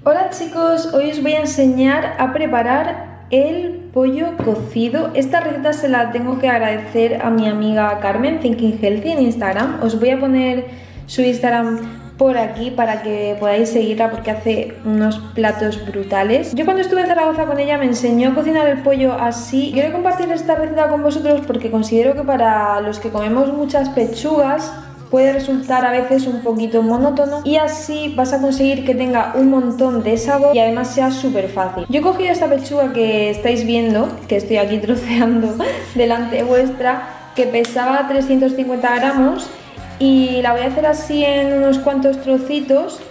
Hola chicos, hoy os voy a enseñar a preparar el pollo cocido. Esta receta se la tengo que agradecer a mi amiga Carmen, Thinking Healthy, en Instagram. Os voy a poner su Instagram por aquí para que podáis seguirla porque hace unos platos brutales. Yo cuando estuve en Zaragoza con ella me enseñó a cocinar el pollo así. Quiero compartir esta receta con vosotros porque considero que para los que comemos muchas pechugas puede resultar a veces un poquito monótono y así vas a conseguir que tenga un montón de sabor y además sea súper fácil. Yo he cogido esta pechuga que estáis viendo, que estoy aquí troceando delante vuestra, que pesaba 350 gramos y la voy a hacer así en unos cuantos trocitos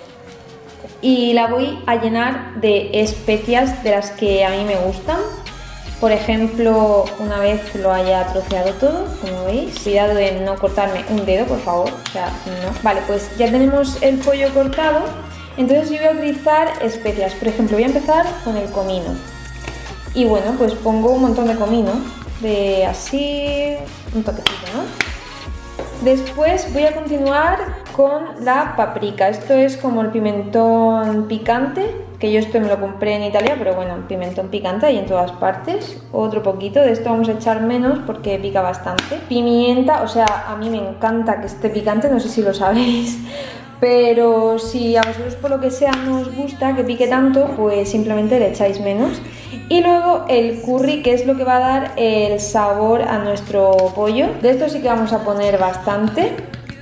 y la voy a llenar de especias de las que a mí me gustan. Por ejemplo, una vez lo haya troceado todo, como veis, cuidado de no cortarme un dedo, por favor, o sea, no. Vale, pues ya tenemos el pollo cortado, entonces yo voy a utilizar especias. Por ejemplo, voy a empezar con el comino. Y bueno, pues pongo un montón de comino, de así, un toquecito, ¿no? Después voy a continuar con la paprika. Esto es como el pimentón picante, que yo esto me lo compré en Italia, pero bueno, pimentón picante hay en todas partes. Otro poquito, de esto vamos a echar menos porque pica bastante. Pimienta, o sea, a mí me encanta que esté picante, no sé si lo sabéis. Pero si a vosotros por lo que sea no os gusta que pique tanto, pues simplemente le echáis menos. Y luego el curry, que es lo que va a dar el sabor a nuestro pollo. De esto sí que vamos a poner bastante.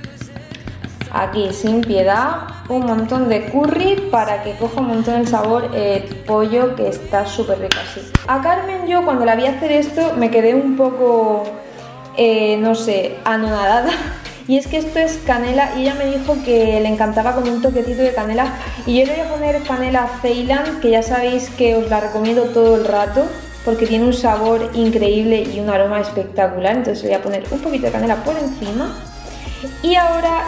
Aquí sin piedad, un montón de curry para que coja un montón el sabor el pollo, que está súper rico así. A Carmen yo cuando la vi hacer esto me quedé un poco, no sé, anonadada. Y es que esto es canela y ella me dijo que le encantaba con un toquecito de canela. Y yo le voy a poner canela Ceylan, que ya sabéis que os la recomiendo todo el rato porque tiene un sabor increíble y un aroma espectacular. Entonces le voy a poner un poquito de canela por encima. Y ahora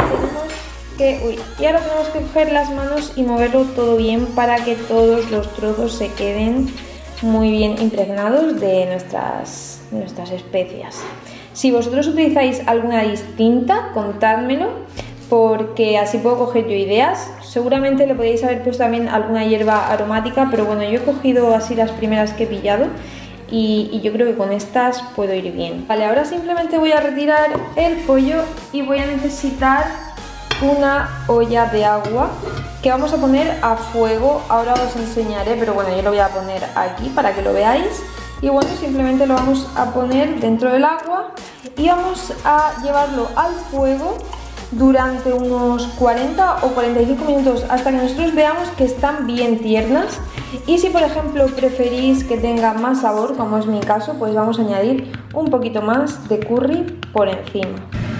tenemos que coger las manos y moverlo todo bien para que todos los trozos se queden muy bien impregnados de nuestras especias. Si vosotros utilizáis alguna distinta, contádmelo, porque así puedo coger yo ideas. Seguramente le podéis haber puesto también alguna hierba aromática, pero bueno, yo he cogido así las primeras que he pillado y yo creo que con estas puedo ir bien. Vale, ahora simplemente voy a retirar el pollo y voy a necesitar una olla de agua que vamos a poner a fuego. Ahora os enseñaré, pero bueno, yo lo voy a poner aquí para que lo veáis. Y bueno, simplemente lo vamos a poner dentro del agua y vamos a llevarlo al fuego durante unos 40 o 45 minutos hasta que nosotros veamos que están bien tiernas. Y si por ejemplo preferís que tenga más sabor, como es mi caso, pues vamos a añadir un poquito más de curry por encima.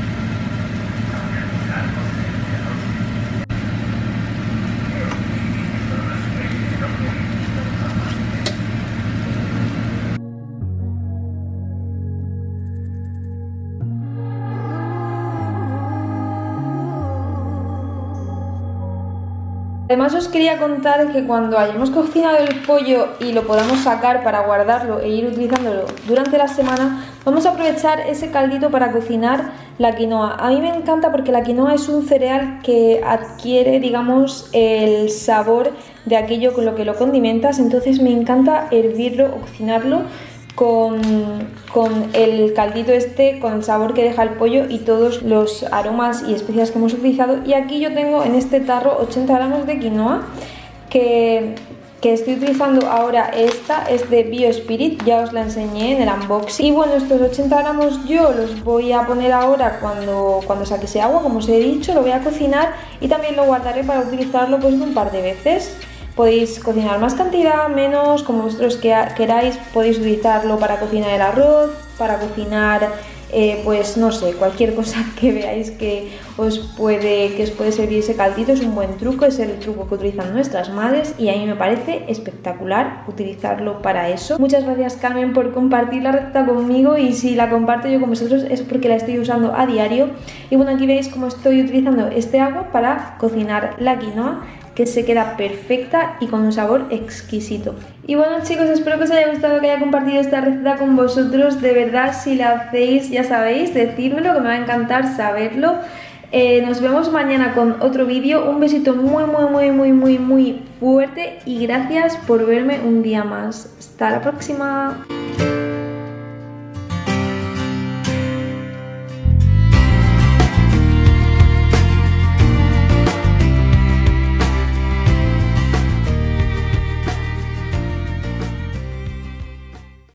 Además os quería contar que cuando hayamos cocinado el pollo y lo podamos sacar para guardarlo e ir utilizándolo durante la semana, vamos a aprovechar ese caldito para cocinar la quinoa. A mí me encanta porque la quinoa es un cereal que adquiere, digamos, el sabor de aquello con lo que lo condimentas, entonces me encanta hervirlo o cocinarlo con el caldito este, con el sabor que deja el pollo y todos los aromas y especias que hemos utilizado. Y aquí yo tengo en este tarro 80 gramos de quinoa que estoy utilizando ahora. Esta es de Biospirit, ya os la enseñé en el unboxing. Y bueno, estos 80 gramos yo los voy a poner ahora cuando saque ese agua, como os he dicho, lo voy a cocinar y también lo guardaré para utilizarlo pues un par de veces. Podéis cocinar más cantidad, menos, como vosotros queráis. Podéis utilizarlo para cocinar el arroz, para cocinar, pues no sé, cualquier cosa que veáis que os puede servir ese caldito. Es un buen truco, es el truco que utilizan nuestras madres y a mí me parece espectacular utilizarlo para eso. Muchas gracias Carmen por compartir la receta conmigo, y si la comparto yo con vosotros es porque la estoy usando a diario. Y bueno, aquí veis cómo estoy utilizando este agua para cocinar la quinoa, que se queda perfecta y con un sabor exquisito. Y bueno chicos, espero que os haya gustado, que haya compartido esta receta con vosotros. De verdad, si la hacéis, ya sabéis, decírmelo, que me va a encantar saberlo. Nos vemos mañana con otro vídeo. Un besito muy fuerte y gracias por verme un día más. Hasta la próxima.